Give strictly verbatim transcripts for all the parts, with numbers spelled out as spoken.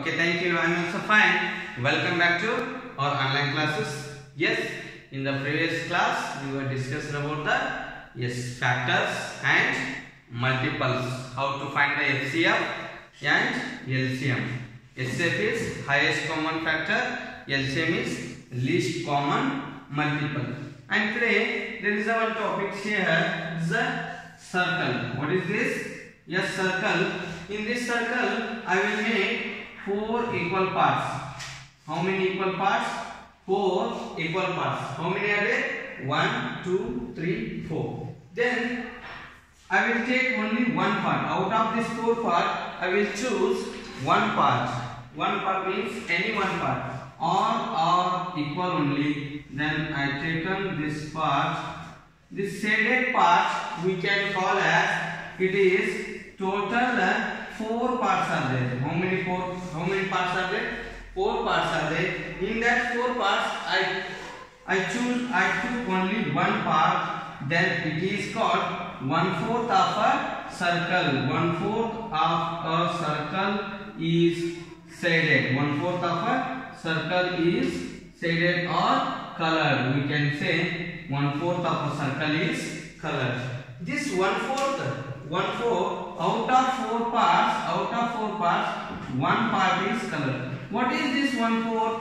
Okay, thank you. I'm also fine. Welcome back to our online classes. Yes, in the previous class we were discussing about the yes factors and multiples. How to find the H C F and L C M. H C F is highest common factor. L C M is least common multiple. And today there is our topic here. The circle. What is this? Yes, circle. In this circle, I will make four equal parts. How many equal parts? Four equal parts. How many are there? One, two, three, four. Then I will take only one part. Out of this four part, I will choose one part. One part means any one part. All are equal only. Then I taken this part. This shaded part we can call as it is total four parts are there. How many four? How many parts are there? Four parts are there. In that four parts, I I choose I took only one part. Then it is called one fourth of a circle. One fourth of a circle is shaded. One fourth of a circle is shaded or colored. We can say one fourth of a circle is colored. This one fourth, one fourth. Out of four parts, out of four parts, one part is colored. What is this one fourth?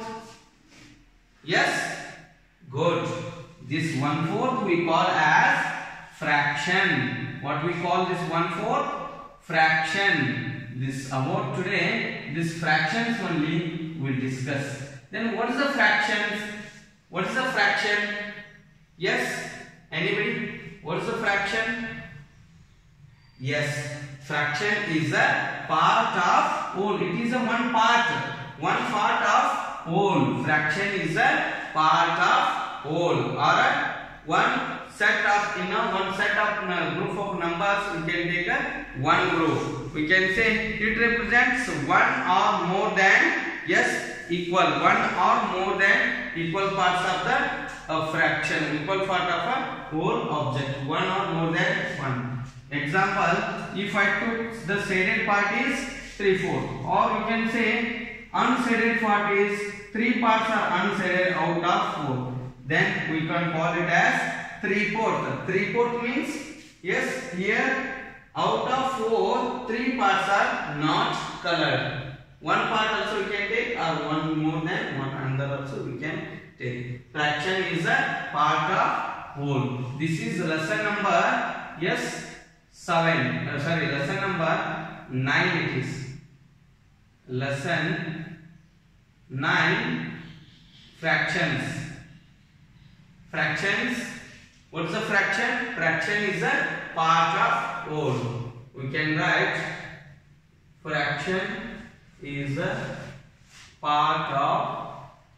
Yes, good. This one fourth we call as fraction. What we call this one fourth? Fraction. This about today. This fractions only we'll discuss. Then what is the fractions? What is the fraction? Yes, anybody? What is the fraction? Yes. Fraction is a part of whole. It is a one part. One part of whole. Fraction is a part of whole. Or a one set of in a one set of uh, group of numbers we can take a one group. We can say it represents one or more than yes equal one or more than equal parts of the uh, fraction. Equal part of a whole object. One or more than one. Example, if I took the shaded part is three fourths, or you can say unshaded part is three parts are unshaded out of four. Then we can call it as three fourths. Three fourths means yes, here out of four, three parts are not colored. One part also we can take, or one more than one another also we can take. Fraction is a part of whole. This is lesson number yes. Seven. Uh, sorry, lesson number nine. It is lesson nine. Fractions. Fractions. What is a fraction? Fraction is a part of whole. We can write fraction is a part of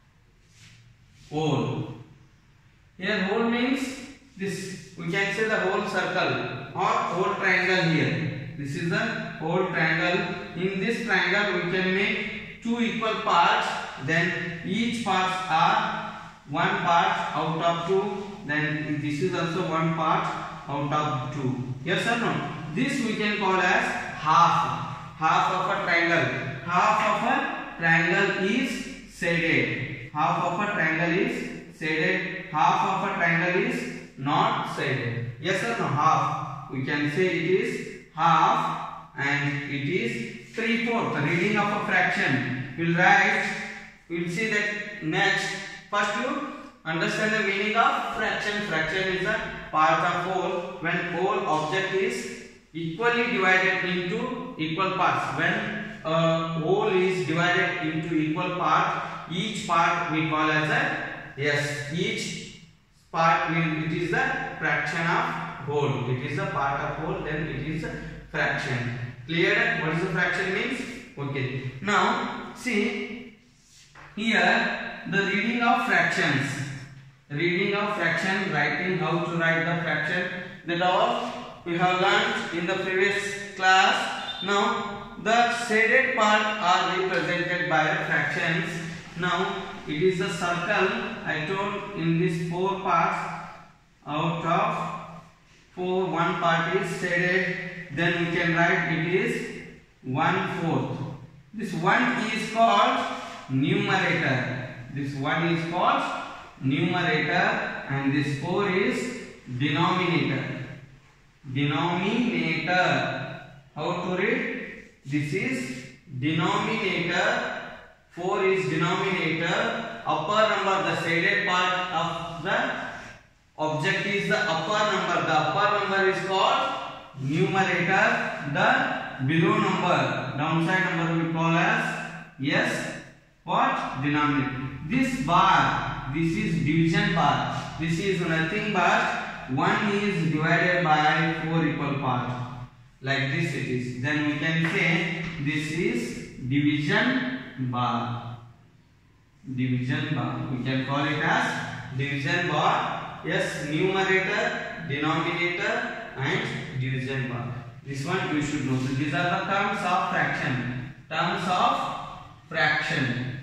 whole. Here, whole means this. We can say the whole circle or whole triangle here. This is the whole triangle. In this triangle we can make two equal parts. Then each parts are one part out of two. Then this is also one part out of two. Yes or no? This we can call as half. Half of a triangle. Half of a triangle is shaded. Half of a triangle is shaded. Half of a triangle is not shaded. Yes or no? Half. We can say it is half and it is three fourths. Reading of a fraction. We'll write. We'll see that next. First you understand the meaning of fraction. Fraction is a part of whole. When whole object is equally divided into equal parts. When a whole is divided into equal parts, each part we call as a yes. Each part means it is a fraction of whole. It is a part of whole, then it is a fraction. Clear? What is the fraction means? Okay. Now see here the reading of fractions. Reading of fraction, writing how to write the fraction. That all we have learned in the previous class. Now the shaded part are represented by fractions. Now it is a circle. I told in these four parts, out of four, one part is shaded. Then we can write it is one fourth. This one is called numerator. This one is called numerator, and this four is denominator. Denominator. How to read? This is denominator. four is denominator. Upper number, the shaded part of the object is the upper number. The upper number is called numerator. The below number, downside number, we call as yes, what? Denominator. This bar, this is division bar. This is nothing but one is divided by four equal parts. Like this it is. Then we can say this is division bar. Division bar. We can call it as division bar. Yes, numerator, denominator, and division bar. This one you should know. So these are the terms of fraction. Terms of fraction.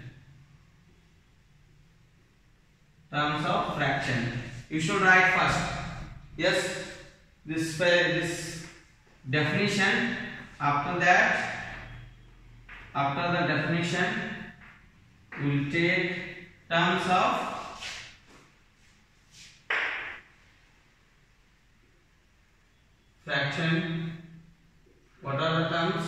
Terms of fraction. You should write first. Yes, this this definition. After that, after the definition, we will take terms of fraction. What are the terms?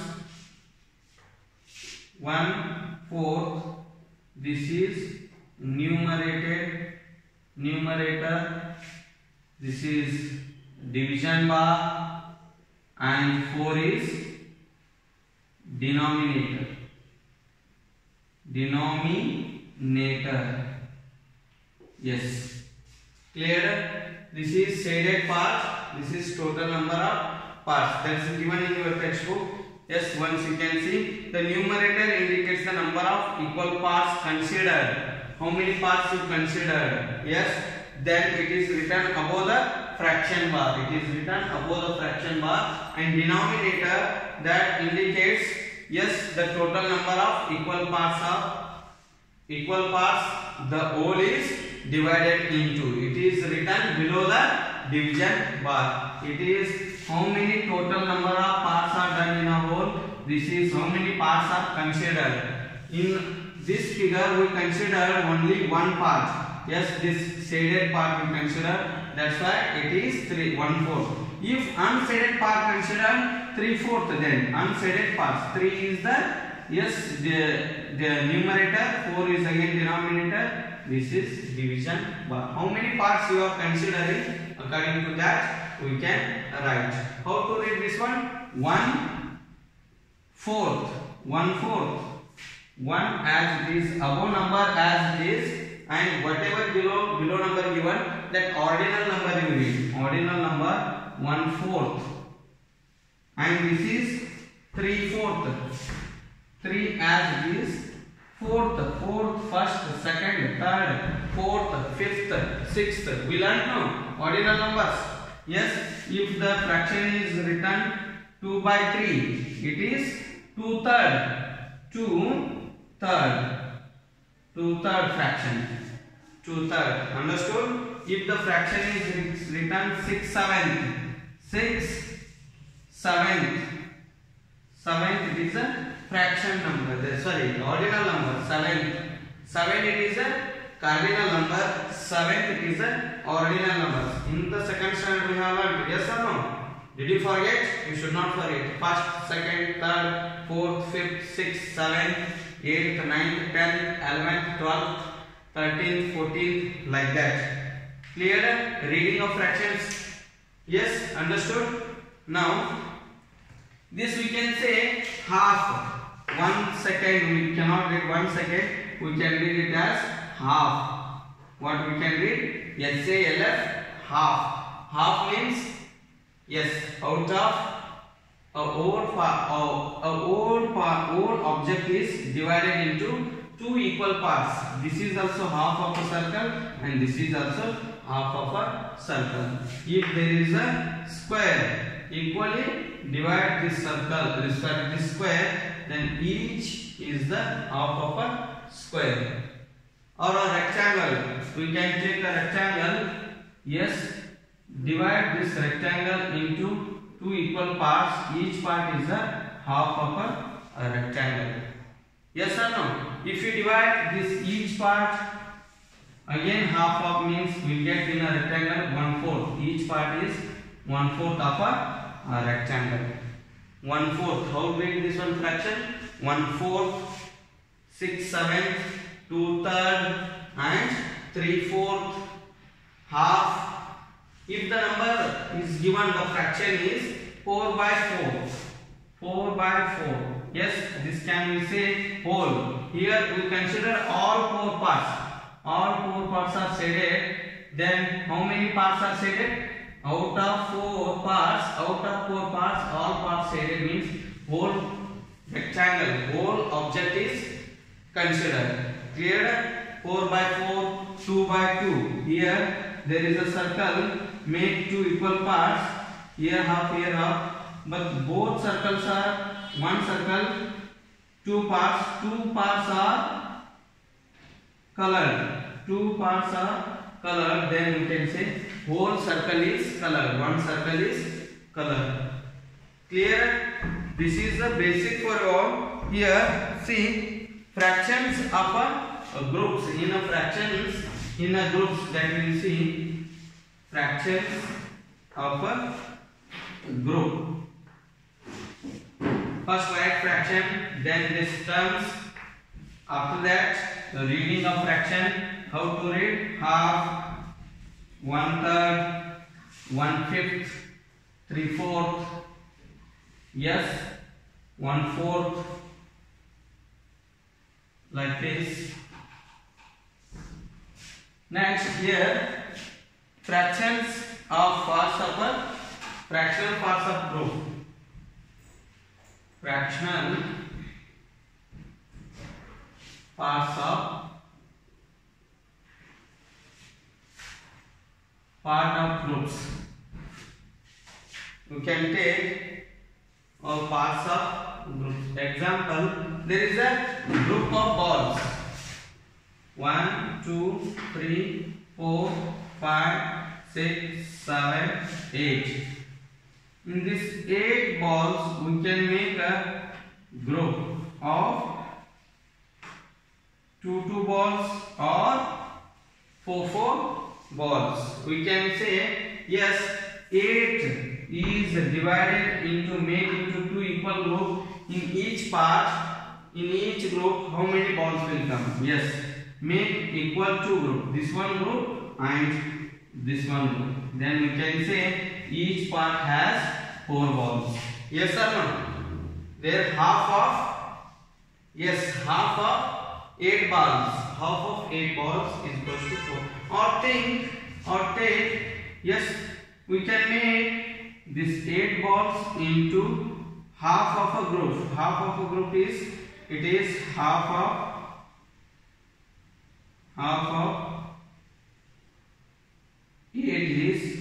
one fourth. This is numerated numerator. This is division bar, and four is denominator. Denominator. Yes. Clear? This is shaded part. This is total number of parts. That is given in your textbook. Yes, once you can see, the numerator indicates the number of equal parts considered. How many parts you considered? Yes, then it is written above the fraction bar. It is written above the fraction bar. And denominator, that indicates, yes, the total number of equal parts of equal parts. The whole is divided into. It is written below the division bar. It is how many total number of parts are done in a whole. This is how many parts are considered. In this figure we consider only one part. Yes, this shaded part we consider. That's why it is three one fourth. If unshaded part considered three fourth, then unshaded parts. Three is the yes the the numerator. Four is again denominator. This is division bar. How many parts you are considering? According to that, we can write. How to read this one? One fourth. One fourth. One as it is, above number as it is, and whatever below below number given, that ordinal number you read. Ordinal number one fourth. And this is three fourth. Three as it is. Fourth, fourth, first, second, third, fourth, fifth, sixth. We learn now ordinal numbers. Yes, if the fraction is written two by three, it is two third, two third, two third fraction, two third. Understood? If the fraction is written six seventh, six seventh, seventh, it is a fraction number. Sorry, ordinal number. Seventh, seven it is a cardinal number. Seventh it is a ordinal number. In the second standard we have learned. Yes or no? Did you forget? You should not forget. First, second, third, fourth, fifth, sixth, seventh, eighth, ninth, tenth, eleventh, twelfth, thirteenth, fourteenth, like that. Clear? Reading of fractions. Yes, understood? Now, this we can say half. One second, we cannot read one second. We can read it as half. What we can read? H A L F, half. Half means, yes, out of a whole part, a whole part, whole object is divided into two equal parts. This is also half of a circle, and this is also half of a circle. If there is a square, equally divide this circle, respect this square, then each is the half of a square. Or a rectangle, we can take a rectangle. Yes, divide this rectangle into two equal parts. Each part is a half of a, a rectangle. Yes or no? If you divide this each part, again half of means we get in a rectangle one fourth. Each part is one fourth of a, a rectangle. One fourth. How big this one fraction? One fourth, six seventh, two third, and three fourth, half. If the number is given, the fraction is four by four. Four by four. Yes, this can be say whole. Here we consider all four parts. All four parts are shaded. Then how many parts are shaded? Out of four parts, out of four parts, all parts shaded means whole rectangle, whole object is considered. Clear? four by four, two by two. Here there is a circle. Make two equal parts. Here half, here half. But both circles are one circle, two parts. Two parts are colored. Two parts are colored. Then we can say whole circle is colored. One circle is colored. Clear? This is the basic for all. Here, see fractions of a, a groups. In a fractions, in a groups that we will see fractions of a group. First write fraction, then this terms. After that, the reading of fraction. How to read? Half, one third, one fifth, three fourth. Yes, one fourth. Like this. Next, here fractions of parts of a fractional parts of group. Fractional parts of part of groups. You can take all parts of groups. Example, there is a group of balls. One, two, three, four, five, six, seven, eight. In this eight balls, we can make a group of two two balls or four four balls. We can say yes, eight is divided into make into two equal groups. In each part, in each group, how many balls will come? Yes, make equal two group. This one group and this one group. Then we can say each part has four balls. Yes or no? There half of yes half of eight balls. Half of eight balls is equal to four. Or think or take yes we can make this eight balls into half of a group. Half of a group is it is half of half of eight is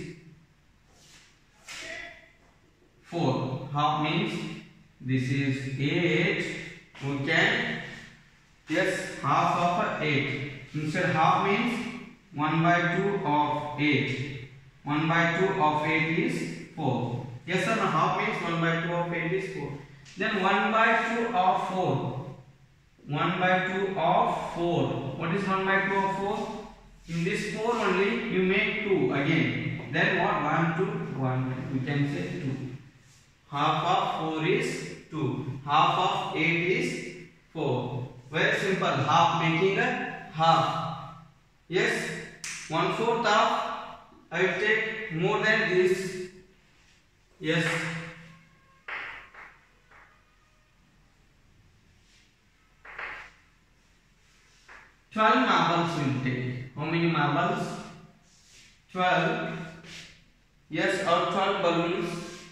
four. Half means this is eight. We can yes half of eight. Instead half means one by two of eight. one by two of eight is four. Yes or no? Half means one by two of eight is four. Then one by two of four. one by two of four. What is one by two of four? In this four only you make two again. Then what? one, two, one. We can say two. Half of four is two. Half of eight is four. Very simple. Half making a half. Yes. One fourth of I will take more than this. Yes. twelve marbles will take. How many marbles? twelve. Yes, or twelve balloons.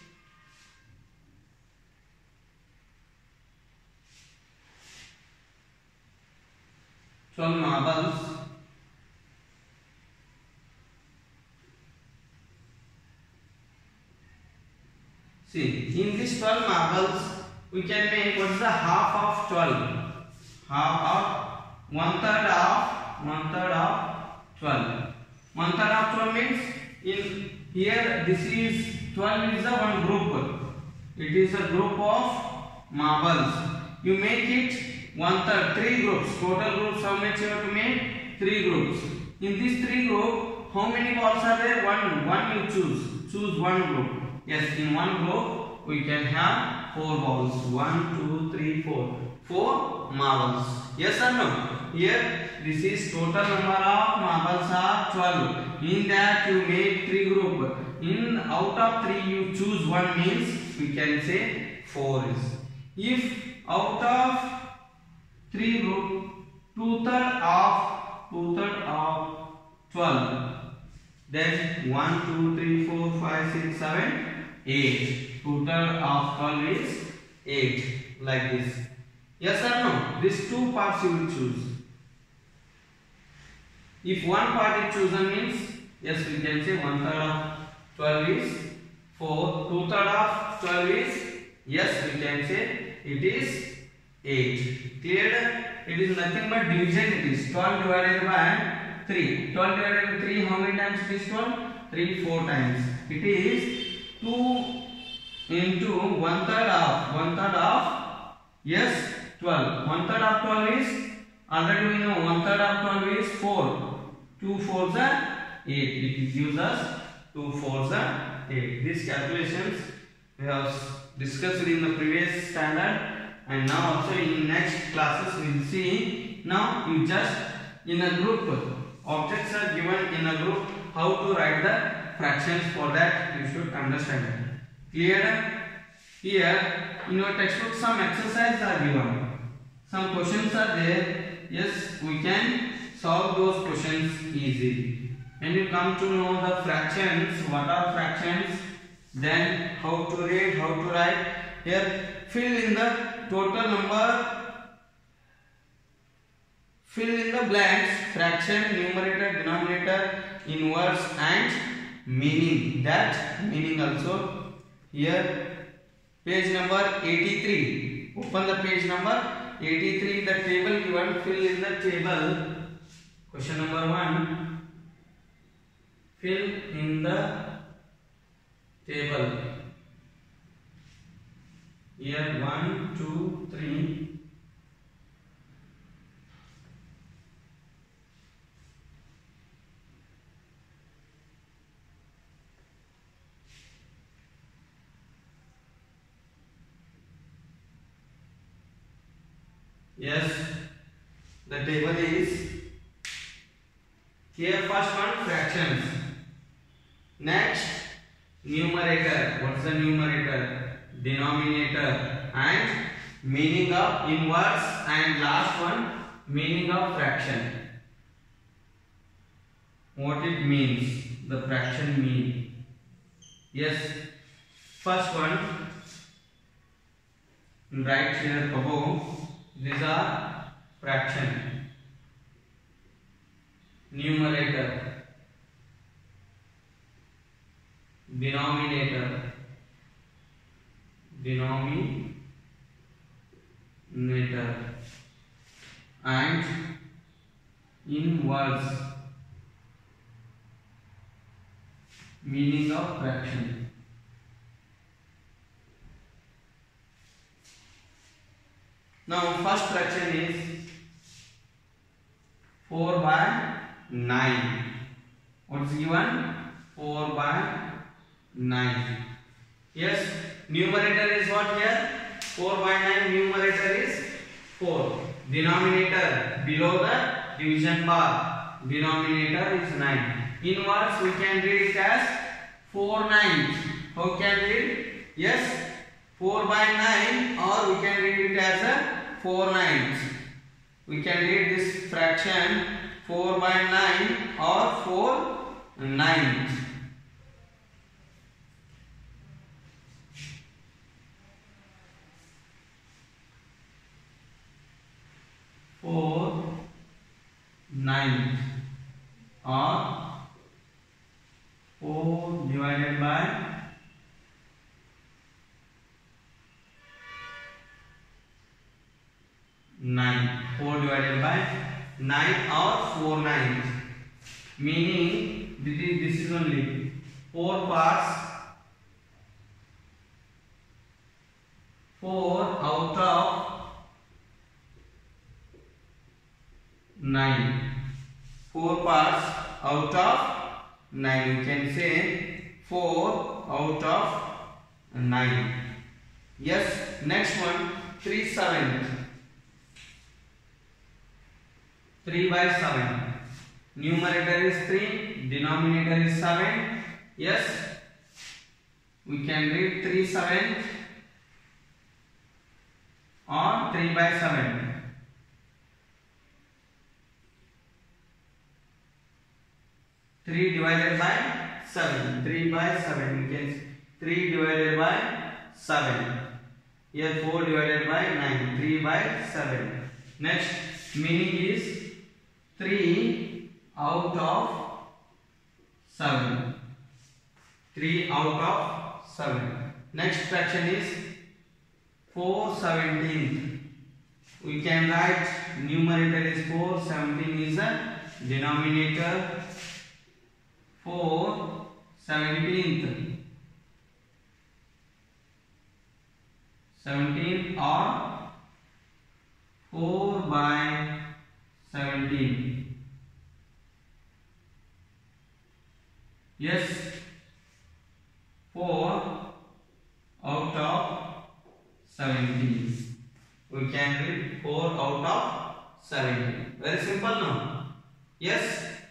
twelve marbles. See, in these twelve marbles, we can make what is the half of twelve? Half of one third of one third of twelve. One third of twelve means in here this is twelve is the one group. It is a group of marbles. You make it one third, three groups. Total groups how much you have to make? Three groups. In these three group, how many balls are there? One. One you choose. Choose one group. Yes, in one group we can have four balls. One, two, three, four. Four marbles. Yes or no? Here this is total number of marbles are twelve. In that you make three group. In out of three you choose one means we can say four is. If out of three group, two third of two third of twelve, then one, two, three, four, five, six, seven, eight. Two third of twelve is eight, like this. Yes or no? These two parts you will choose. If one part is chosen means, yes, we can say one third of twelve is four. Two third of twelve is, yes, we can say it is eight. Clear? It is nothing but division. It is twelve divided by three. twelve divided by three, how many times it is twelve? three, four times. It is two into one third of, one third of, yes, twelve. one third of twelve is, already we know one third of twelve is four. two fours are eight. It gives us two fours are eight. These calculations we have discussed in the previous standard. And now also in next classes we will see. Now you just in a group, objects are given in a group, how to write the fractions. For that you should understand it. Clear? Here in your textbook some exercises are given, some questions are there. Yes, we can solve those questions easily. And you come to know the fractions, what are fractions, then how to read, how to write. Here fill in the total number, fill in the blanks, fraction, numerator, denominator, inverse and meaning. That meaning also. Here page number eighty-three. Open the page number eighty-three. The table given, fill in the table. Question number one. Fill in the table. Here one, two, three. Yes, the table is here. First one, fractions. Next, numerator. What's the numerator? Denominator. And meaning of inverse. And last one, meaning of fraction. What it means, the fraction mean. Yes, first one, right here above. These are fraction. Numerator, denominator, denominator, and inverse, meaning of fraction. Now first fraction is four by nine. What is given? four by nine. Yes, numerator is what here? four by nine, numerator is four. Denominator below the division bar. Denominator is nine. Inverse we can read it as four nines. How can we read? Yes, four by nine, or we can read it as a four nines. We can read this fraction four by nine or four nines. four nines or four divided by nine. four divided by nine or four nines. Meaning this is only four parts. four out of nine. four parts out of nine. You can say four out of nine. Yes. Next one, three seventh. three by seven. Numerator is three, denominator is seven. Yes. We can read three seventh or three by seven. three divided by seven. three by seven. You can see three divided by seven. Here four divided by nine. three by seven. Next, meaning is three out of seven. three out of seven. Next fraction is four seventeenth. We can write numerator is four, seventeen is a denominator. four seventeenth. seventeen or four by seventeen. Yes. four out of seventeen. We can read four out of seventeen. Very simple now. Yes.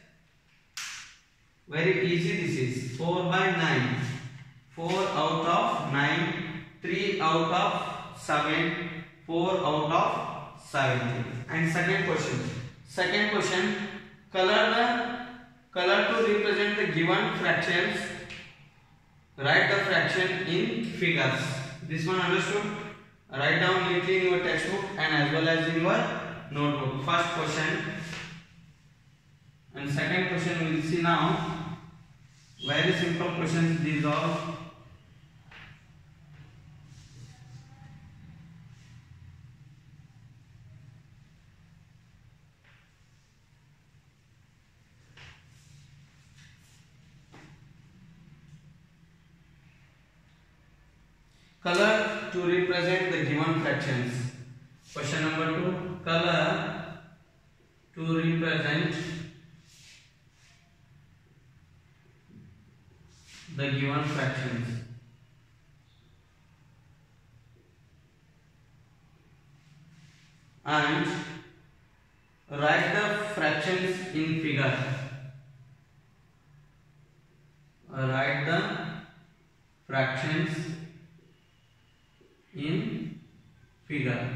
Very easy this is. four by nine. four out of nine. three out of seven. four out of seventeen. And second question. Second question. Color the color to represent the given fractions. Write the fraction in figures. This one understood? Write down neatly in your textbook and as well as in your notebook. First question and second question we will see now. Very simple questions these are. Color to represent the given fractions. Question number two. Color to represent the given fractions. And write the fractions in figure. Write the fractions in figure.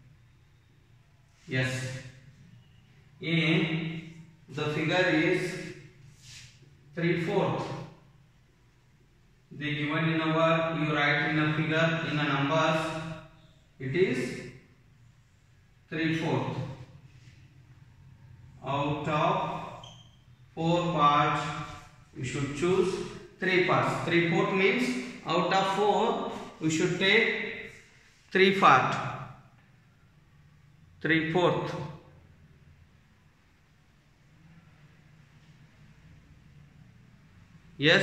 Yes. A, the figure is three fourth. The given in our, you write in a figure in a numbers, it is three fourth. Out of four parts, you should choose three parts. three fourth means out of four, we should take three part. three fourth. Yes.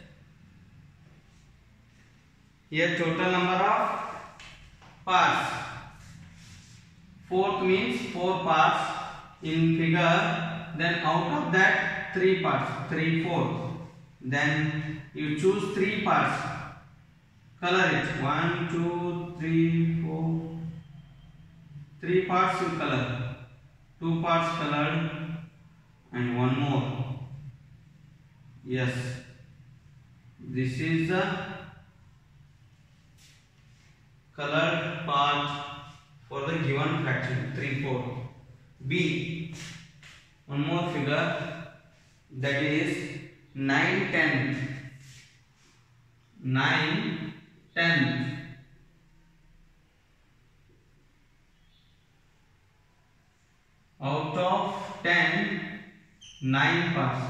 Here total number of parts. Fourth means four parts in figure. Then out of that three parts. three fourth. Then you choose three parts. Color it. one, two, three, four. Three parts you color. Two parts colored and one more. Yes. This is the colored part for the given fraction. three four. B. One more figure. That is nine tenth. nine tenth. Out of ten, nine parts.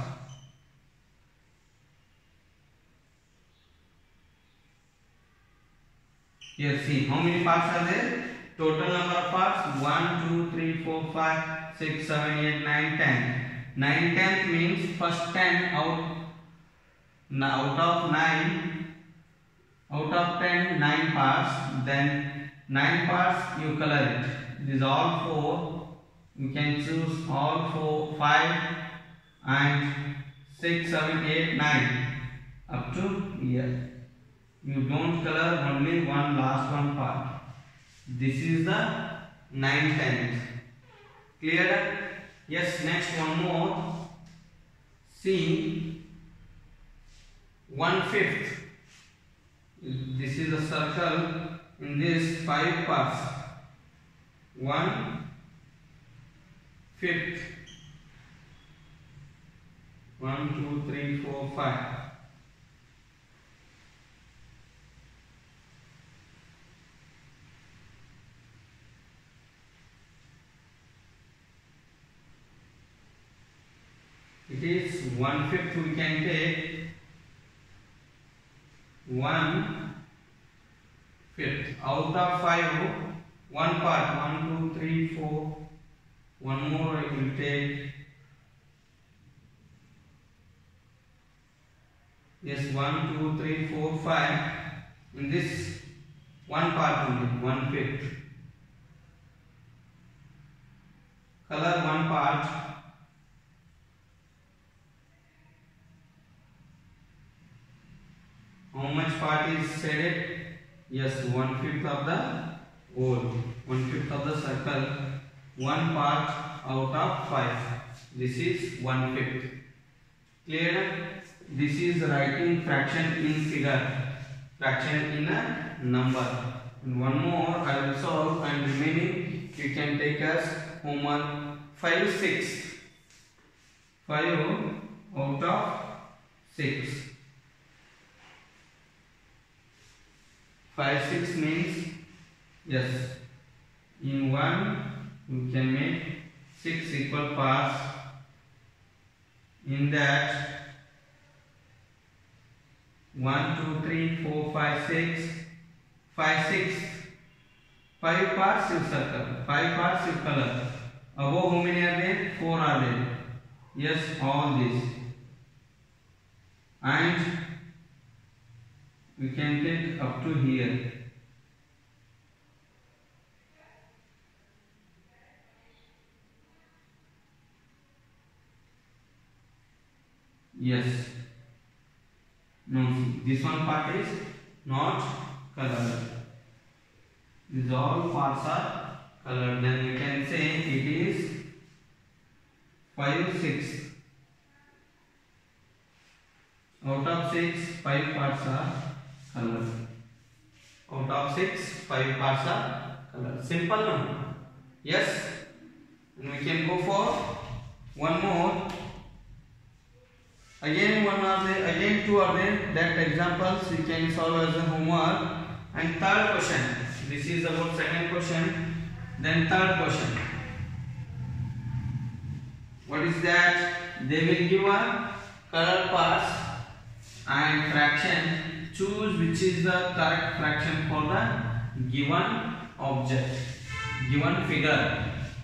Here see how many parts are there? Total number of parts one, two, three, four, five, six, seven, eight, nine, ten. nine tenth means first ten out, out of nine, out of ten, nine parts. Then nine parts you color it. These all four you can choose all four, five and six, seven, eight, nine up to here. You don't color only one last one part. This is the nine tenth. Clear? Yes. Next one more. See, one fifth. This is a circle in this five parts. One fifth. One, two, three, four, five. It is one fifth. We can take one fifth. Out of five, one part. One, two, three, four. One more I will take. Yes, one, two, three, four, five. In this one part only, one fifth. Color one part. How much part is shaded? Yes, one fifth of the whole. One fifth of the circle. One part out of five. This is one fifth. Clear? This is writing fraction in figure. Fraction in a number. And one more I will solve, and remaining you can take as homework. Five six. Five out of six. Five six means, yes, in one you can make six equal parts. In that one, two, three, four, five, six, five, six, five parts you circle, five parts you color. Above how many are there? Four are there. Yes, all this. And we can take up to here. Yes. No, this one part is not colored. These all parts are colored. Then we can say it is five six. Out of six, five parts are colored. Out of six, five parts are colored. Simple, no? Yes. And we can go for one more. Again one are there, again two are there. That examples you can solve as a homework. And third question. This is about second question. Then third question. What is that? They will give a color parts and fraction. Choose which is the correct fraction for the given object, given figure.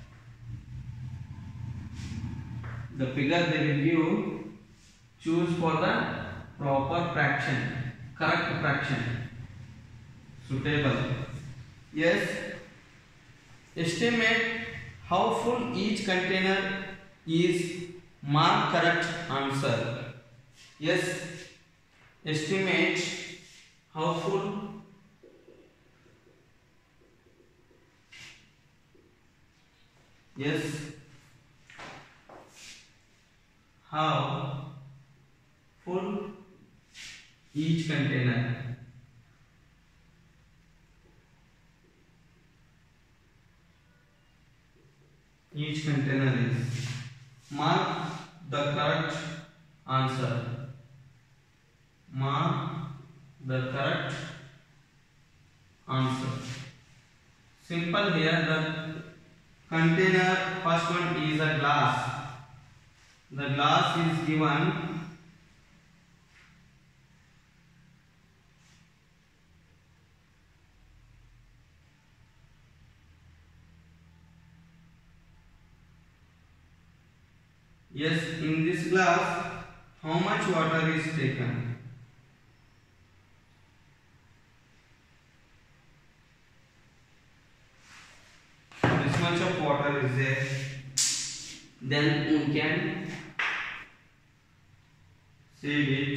The figure they will give. Choose for the proper fraction, correct fraction, suitable. Yes. Estimate how full each container is. Mark correct answer. Yes. Estimate how full yes how full each container. Each container is. Mark the correct answer. Mark the correct answer. Simple here. The container, first one is a glass. The glass is given. Yes, in this glass, how much water is taken? This much of water is there. then we can save it.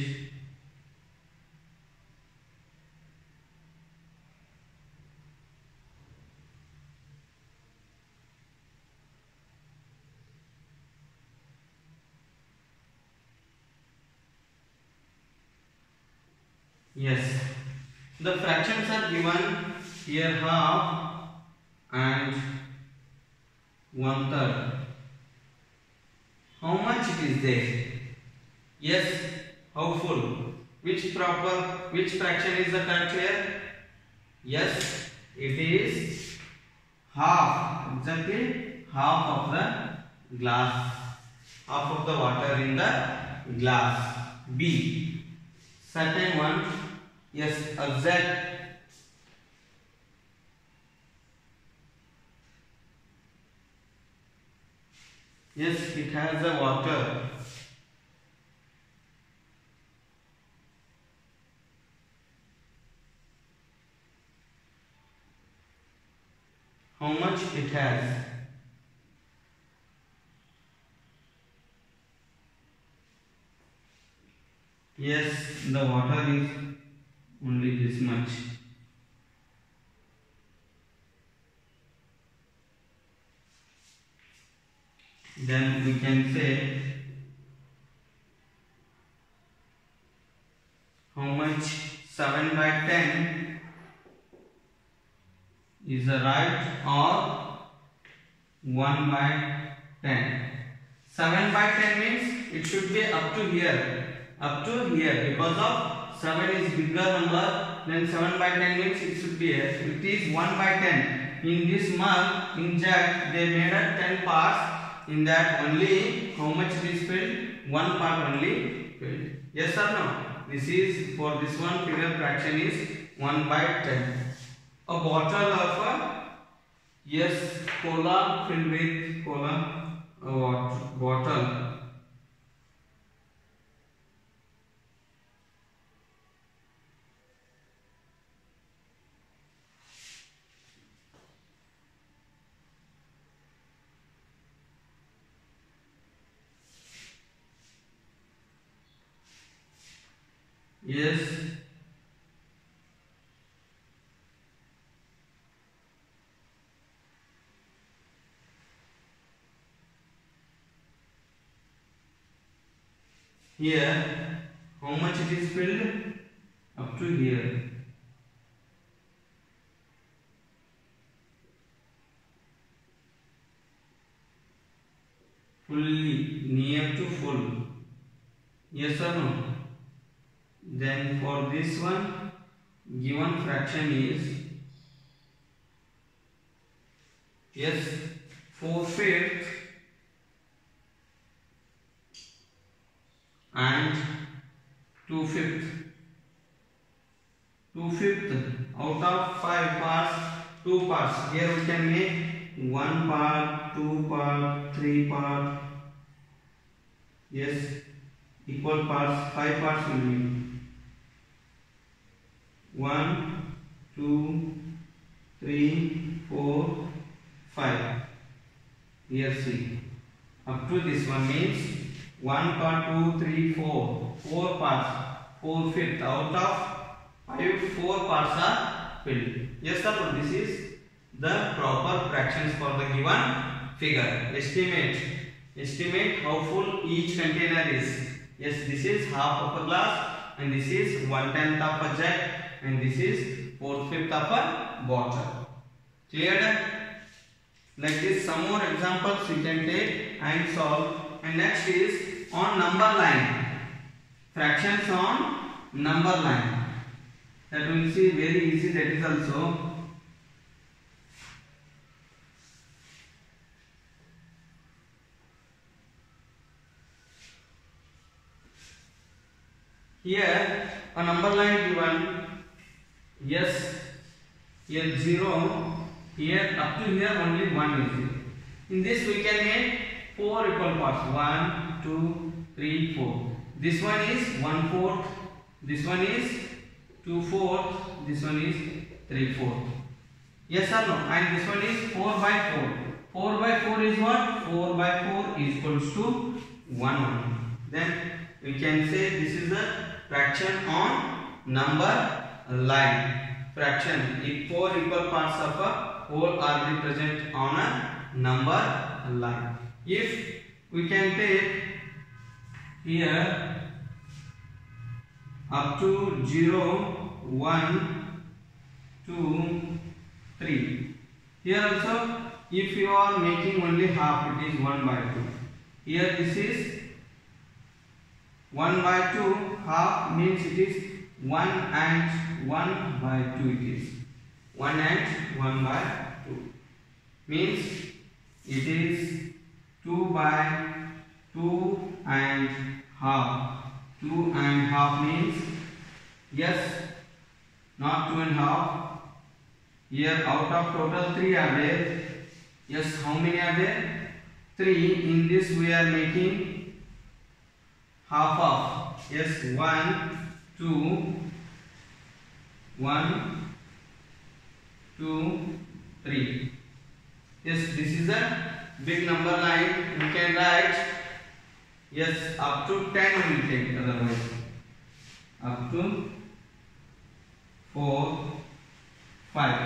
Yes, the fractions are given here, half and one third. How much it is there? Yes, how full? Which proper, which fraction is the correct here? Yes, it is half, exactly half of the glass, half of the water in the glass. B. Second one, yes, exact. Yes, it has the water. How much it has? Yes, the water is only this much. Then we can say how much seven by ten is the right or one by ten. seven by ten means it should be up to here. Up to here, because of seven is bigger number, then seven by ten means it should be here. It is one by ten. In this mug, in jug, they made a ten parts. In that only, how much it is filled? One part only filled. Yes or no? This is, for this one, figure fraction is one by ten. A bottle of a, yes, cola filled with cola, a water, bottle. Yes, here, how much it is filled? Up to here. Fully, near to full. Yes or no? Then for this one, given fraction is, yes, four fifths and two fifths. two fifths out of five parts, two parts. Here we can make one part, two part, three part. Yes, equal parts, five parts will be. One, two, three, four, five. Here see. Up to this one means one part, two, three, four. Four parts. Four fifth out of five. Four parts are filled. Yes, sir. This is the proper fractions for the given figure. Estimate. Estimate how full each container is. Yes, this is half of a glass, and this is one tenth of a jug, and this is four fifth of a bottle. Clear? Like this, some more examples we can take and solve. And next is on number line. Fractions on number line. That we will see very easy. That is also. Here a number line given. Yes, here zero. Here up to here only one is here. In this we can make four equal parts. One, two, three, four. This one is one fourth. This one is two fourth. This one is three fourth. Yes or no? And this one is four by four. four by four is what? four by four is equals to one. Then we can say this is a fraction on number line. Fraction, if four equal parts of a whole are represented on a number line. If we can take here up to zero, one, two, three. Here also, if you are making only half, it is one by two. Here this is one by two. Half means it is one and one by two. It is one and one by two. Means it is two by two and half. Two and half means, yes, not two and half. Here out of total three are there. Yes, how many are there? Three. In this we are making half of. Yes, one, two, one, two, three. Yes, this is a big number line. You can write, yes, up to ten we will take, otherwise up to four, five.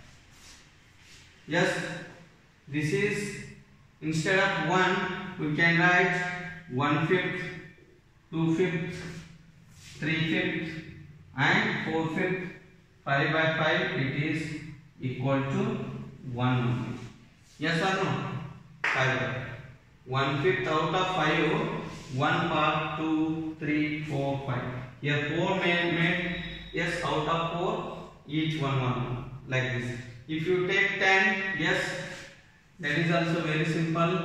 Yes, this is, instead of one we can write one fifth, two fifth, three fifth and four fifth. Five by five, it is equal to one. Yes or no? Five by five. One fifth out of five, one part, two, three, four, five. Here four made, made, yes, out of four, each one, one, like this. If you take ten, yes, that is also very simple.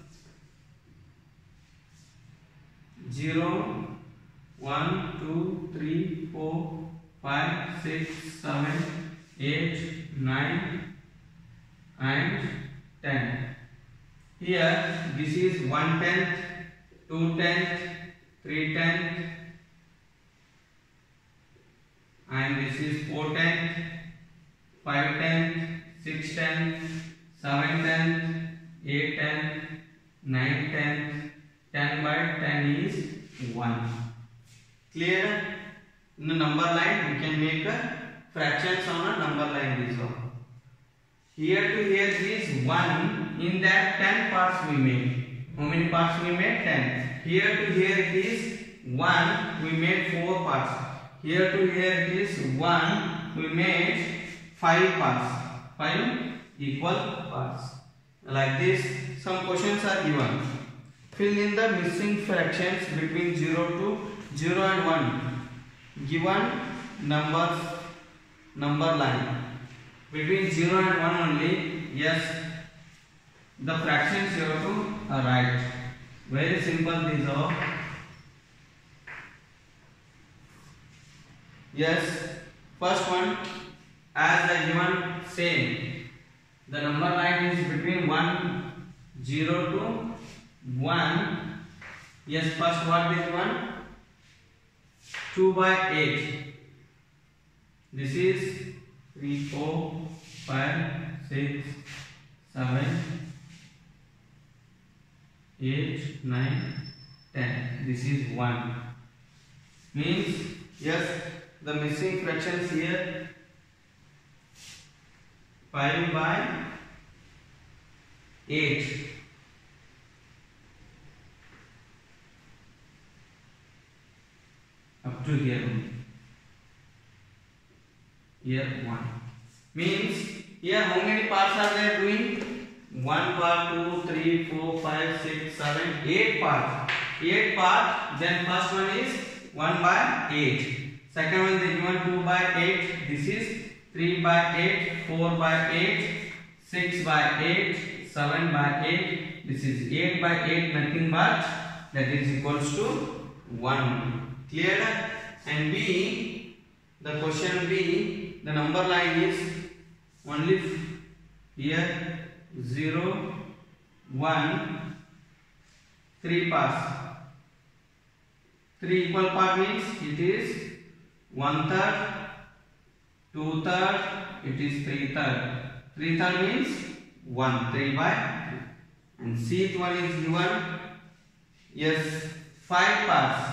zero, one, two, three, four, five, six, seven, eight, nine and ten. Here this is one tenth, two tenth, three tenth and this is four tenth, five tenth, six tenth, seven tenth, eight tenth, nine tenth, ten by ten is one. Clear? In the number line we can make a fractions on a number line this one. Here to here is one. In that ten parts we made. How many parts we made? ten. Here to here it is one. We made four parts. Here to here it is one. We made five parts. five equal parts. Like this, some questions are given. Fill in the missing fractions between zero to zero and one. Given numbers, number line. Between zero and one only, yes, the fractions you have to write. Very simple these are. Yes, first one, as the given same. The number line is between one, zero to one. Yes, first what is one? two by eight. This is three, four, five, six, seven, eight, nine, ten. This is one. Means, yes, the missing fractions here five by eight. Up to here. Here one. Means here how many parts are there doing? one part, two, three, four, five, six, seven, eight parts. eight parts. Then first one is one by eight. Second one they given two by eight. This is three by eight, four by eight, six by eight, seven by eight. This is eight by eight, nothing but that is equals to one. Clear? And B, the question B, the number line is only here zero, one, three parts. three equal part means it is one third, two third, it is three third. three third means one, three by three. And seat one is given, yes, five parts,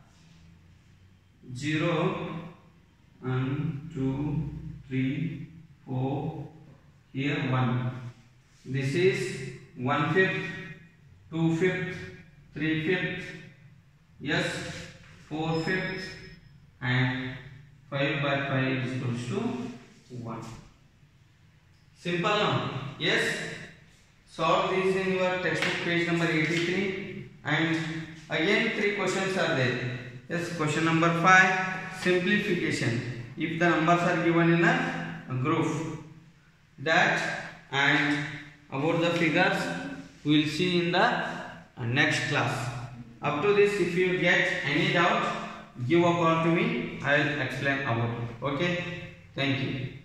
zero, one, two, three, four, here one. This is one fifth, two fifth, three fifth, yes, four fifth, and five by five is equals to one. Simple now. Yes. Solve this in your textbook page number eighty-three, and again three questions are there. Yes, question number five, simplification. If the numbers are given in a, a group, that and about the figures we will see in the uh, next class. Up to this, if you get any doubt, give a call to me. I will explain about it. Okay. Thank you.